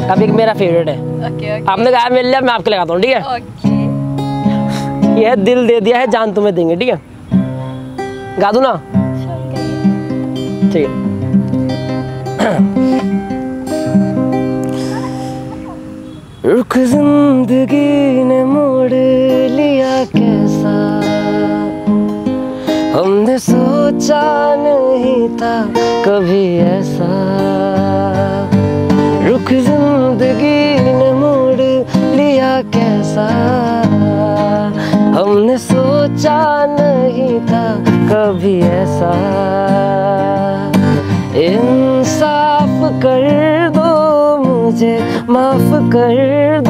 अब एक मेरा फेवरेट है। ओके आपने गाया मेरे लिए, मैं आपके लगाता हूँ, ठीक है? ओके। यह दिल दे दिया है, जान तुम्हें देंगे, ठीक है? गा दूं ना? ठीक है। रुख जिंदगी ने मोड़ लिया कैसा, हमने सोचा नहीं था कभी ऐसा। रुख जिंदगी ने मोड़ लिया कैसा, हमने सोचा नहीं था कभी ऐसा। इंसाफ कर दो मुझे, माफ कर